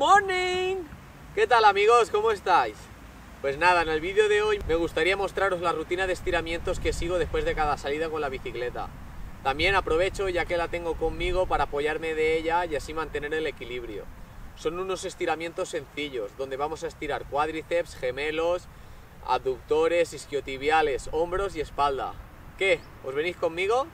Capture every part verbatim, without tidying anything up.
morning! ¿Qué tal, amigos? ¿Cómo estáis? Pues nada, en el vídeo de hoy me gustaría mostraros la rutina de estiramientos que sigo después de cada salida con la bicicleta. También aprovecho, ya que la tengo conmigo, para apoyarme de ella y así mantener el equilibrio. Son unos estiramientos sencillos, donde vamos a estirar cuádriceps, gemelos, abductores, isquiotibiales, hombros y espalda. ¿Qué? ¿Os venís conmigo?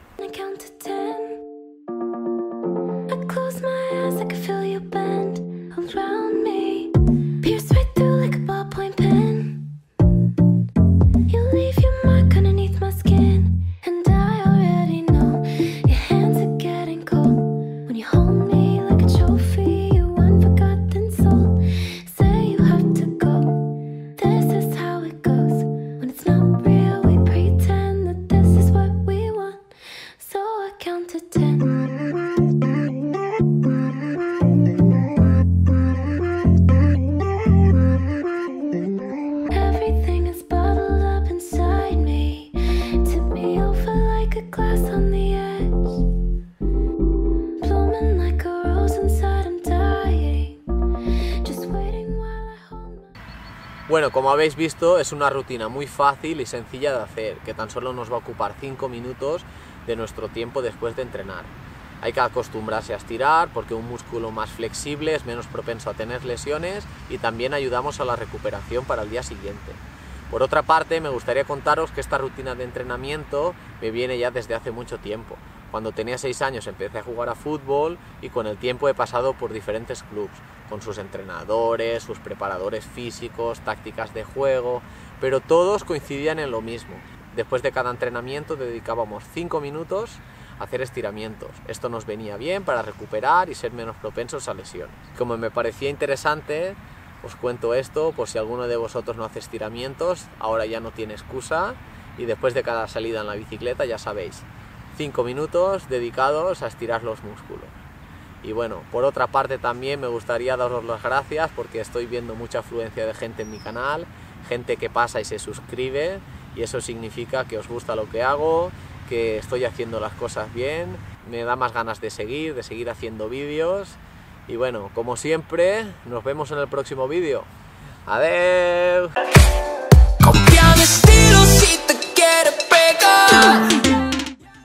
Bueno, como habéis visto, es una rutina muy fácil y sencilla de hacer, que tan solo nos va a ocupar cinco minutos de nuestro tiempo después de entrenar. Hay que acostumbrarse a estirar porque un músculo más flexible es menos propenso a tener lesiones y también ayudamos a la recuperación para el día siguiente. Por otra parte, me gustaría contaros que esta rutina de entrenamiento me viene ya desde hace mucho tiempo. Cuando tenía seis años empecé a jugar a fútbol y con el tiempo he pasado por diferentes clubs, con sus entrenadores, sus preparadores físicos, tácticas de juego, pero todos coincidían en lo mismo. Después de cada entrenamiento dedicábamos cinco minutos a hacer estiramientos. Esto nos venía bien para recuperar y ser menos propensos a lesiones. Como me parecía interesante, os cuento esto por si alguno de vosotros no hace estiramientos, ahora ya no tiene excusa y después de cada salida en la bicicleta ya sabéis, cinco minutos dedicados a estirar los músculos. Y bueno, por otra parte también me gustaría daros las gracias porque estoy viendo mucha afluencia de gente en mi canal, gente que pasa y se suscribe y eso significa que os gusta lo que hago, que estoy haciendo las cosas bien, me da más ganas de seguir, de seguir haciendo vídeos y bueno, como siempre, nos vemos en el próximo vídeo. ¡Adiós!